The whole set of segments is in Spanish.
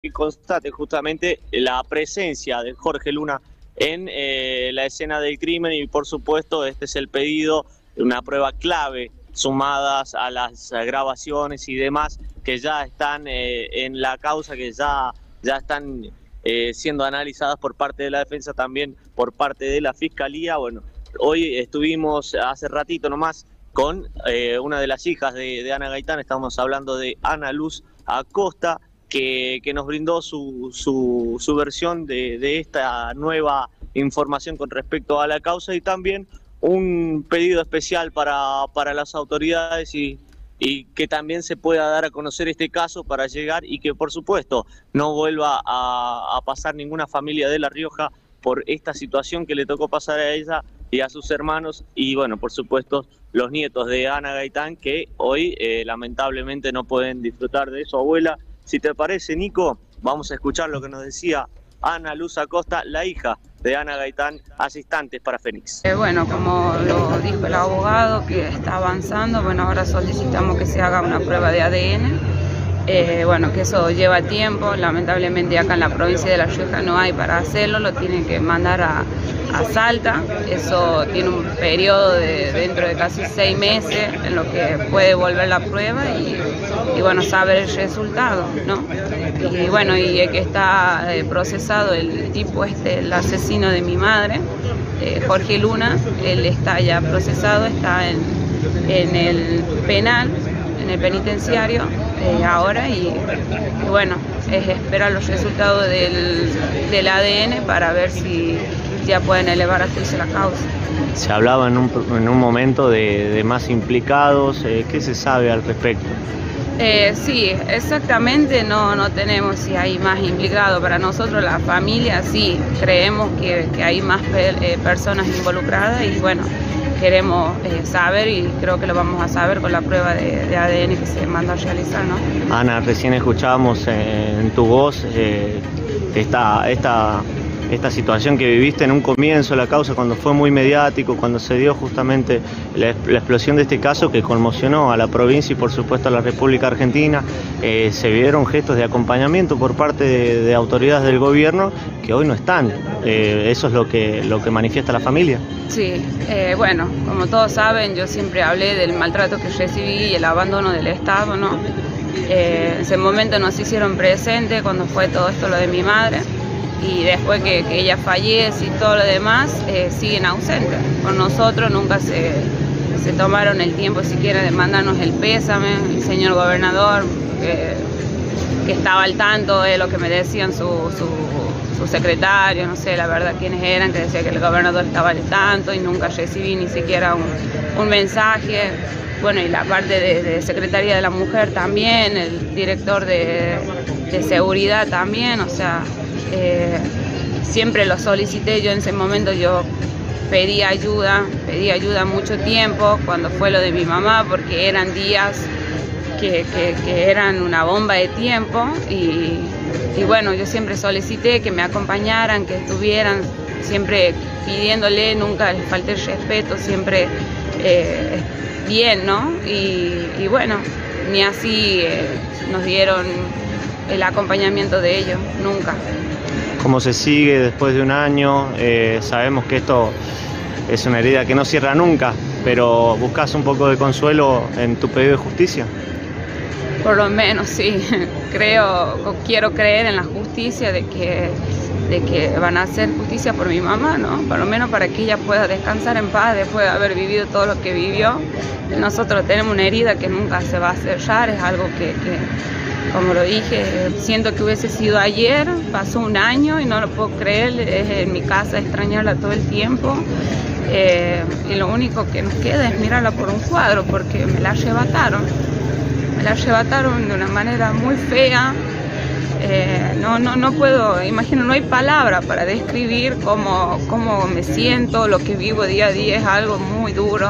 que constate justamente la presencia de Jorge Luna en la escena del crimen y por supuesto este es el pedido de una prueba clave sumadas a las grabaciones y demás que ya están en la causa, que ya están siendo analizadas por parte de la defensa, también por parte de la fiscalía. Bueno, hoy estuvimos hace ratito nomás con una de las hijas de Ana Gaitán, estamos hablando de Ana Luz Acosta, que nos brindó su versión de esta nueva información con respecto a la causa y también un pedido especial para las autoridades y que también se pueda dar a conocer este caso para llegar y que por supuesto no vuelva a pasar ninguna familia de La Rioja por esta situación que le tocó pasar a ella y a sus hermanos y bueno, por supuesto los nietos de Ana Gaitán que hoy lamentablemente no pueden disfrutar de su abuela. Si te parece, Nico, vamos a escuchar lo que nos decía Ana Luz Acosta, la hija de Ana Gaitán, hace instantes para Fénix. Bueno, como lo dijo el abogado que está avanzando, bueno, ahora solicitamos que se haga una prueba de ADN. Bueno, que eso lleva tiempo, lamentablemente acá en la provincia de La Rioja no hay para hacerlo, lo tienen que mandar a Salta, eso tiene un periodo de dentro de casi 6 meses en lo que puede volver la prueba y bueno, saber el resultado, ¿no? Y bueno, y el que está procesado, el tipo el asesino de mi madre, Jorge Luna, él está ya procesado, está en el penal, en el penitenciario ahora y bueno, es esperar los resultados del ADN para ver si ya pueden elevar a juicio la causa. Se hablaba en un momento de más implicados, ¿qué se sabe al respecto? Sí, exactamente no tenemos si hay más implicados. Para nosotros, la familia, sí, creemos que hay más personas involucradas y bueno, queremos saber y creo que lo vamos a saber con la prueba de ADN que se mandó a realizar, ¿no? Ana, recién escuchábamos en tu voz esta situación que viviste en un comienzo de la causa, cuando fue muy mediático, cuando se dio justamente la explosión de este caso que conmocionó a la provincia y por supuesto a la República Argentina. Se vieron gestos de acompañamiento por parte de autoridades del gobierno que hoy no están. Eso es lo que manifiesta la familia. Sí, bueno, como todos saben, yo siempre hablé del maltrato que recibí y el abandono del Estado, ¿no? En ese momento nos hicieron presente cuando fue todo esto lo de mi madre. Y después que ella fallece y todo lo demás, siguen ausentes. Con nosotros nunca se tomaron el tiempo siquiera de mandarnos el pésame. El señor gobernador, que estaba al tanto de lo que me decían su secretario, no sé la verdad quiénes eran, que decía que el gobernador estaba al tanto y nunca recibí ni siquiera un mensaje. Bueno, y la parte de Secretaría de la Mujer también, el director de Seguridad también, o sea... siempre lo solicité, yo en ese momento yo pedí ayuda mucho tiempo cuando fue lo de mi mamá porque eran días que eran una bomba de tiempo y bueno, yo siempre solicité que me acompañaran, que estuvieran siempre pidiéndole, nunca les falté el respeto, siempre bien, ¿no? Y bueno, ni así nos dieron el acompañamiento de ellos, nunca. ¿Cómo se sigue después de un año? Sabemos que esto es una herida que no cierra nunca, pero ¿buscas un poco de consuelo en tu pedido de justicia? Por lo menos sí, quiero creer en la justicia de que van a hacer justicia por mi mamá, ¿no? Por lo menos para que ella pueda descansar en paz después de haber vivido todo lo que vivió. Nosotros tenemos una herida que nunca se va a cerrar, es algo que como lo dije, siento que hubiese sido ayer, pasó un año y no lo puedo creer, en mi casa extrañarla todo el tiempo y lo único que nos queda es mirarla por un cuadro porque me la arrebataron de una manera muy fea. No puedo, imagino, no hay palabra para describir cómo me siento, lo que vivo día a día es algo muy duro,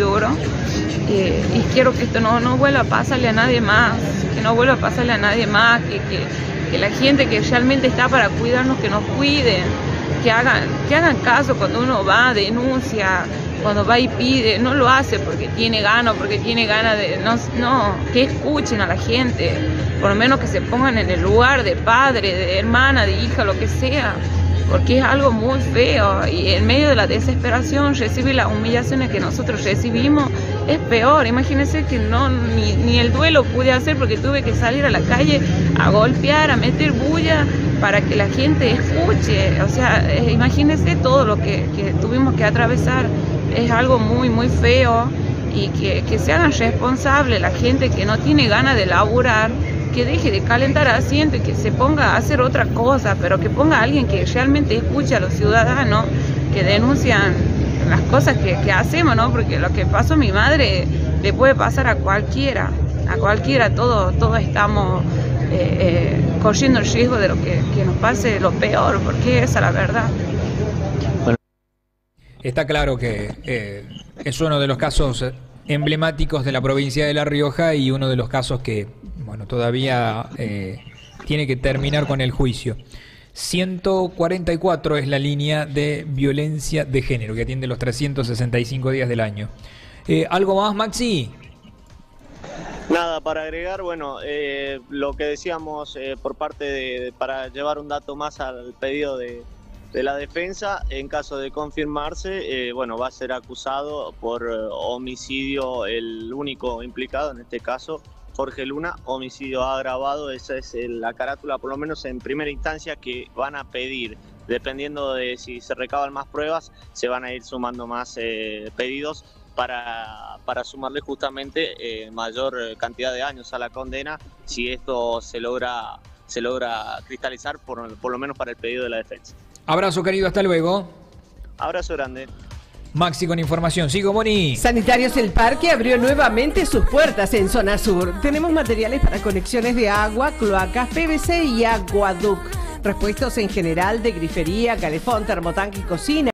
y quiero que esto no vuelva a pasarle a nadie más, que la gente que realmente está para cuidarnos, que nos cuide, que hagan caso cuando uno va, denuncia, cuando va y pide, no lo hace porque tiene ganas de, no, que escuchen a la gente, por lo menos que se pongan en el lugar de padre, de hermana, de hija, lo que sea, porque es algo muy feo y en medio de la desesperación recibir las humillaciones que nosotros recibimos es peor. Imagínense que ni el duelo pude hacer porque tuve que salir a la calle a golpear, a meter bulla para que la gente escuche. O sea, imagínense todo lo que tuvimos que atravesar. Es algo muy, muy feo y que se hagan responsables la gente que no tiene ganas de laburar, que deje de calentar asiento y que se ponga a hacer otra cosa, pero que ponga a alguien que realmente escuche a los ciudadanos que denuncian las cosas que hacemos, ¿no? Porque lo que pasó a mi madre le puede pasar a cualquiera, todos estamos corriendo el riesgo de lo que nos pase lo peor, porque esa es la verdad. Está claro que es uno de los casos emblemáticos de la provincia de La Rioja y uno de los casos que, bueno, todavía tiene que terminar con el juicio. 144 es la línea de violencia de género que atiende los 365 días del año. ¿Algo más, Maxi? Nada para agregar, bueno, lo que decíamos por parte para llevar un dato más al pedido de la defensa, en caso de confirmarse, bueno, va a ser acusado por homicidio el único implicado, en este caso Jorge Luna, homicidio agravado. Esa es la carátula, por lo menos en primera instancia, que van a pedir. Dependiendo de si se recaban más pruebas, se van a ir sumando más pedidos para sumarle justamente mayor cantidad de años a la condena, si esto se logra cristalizar, por lo menos para el pedido de la defensa. Abrazo, querido, hasta luego. Abrazo grande. Maxi con información. Sigo, Moni. Sanitarios El Parque abrió nuevamente sus puertas en zona sur. Tenemos materiales para conexiones de agua, cloacas, PVC y aguaduct. Repuestos en general de grifería, calefón, termotanque y cocina.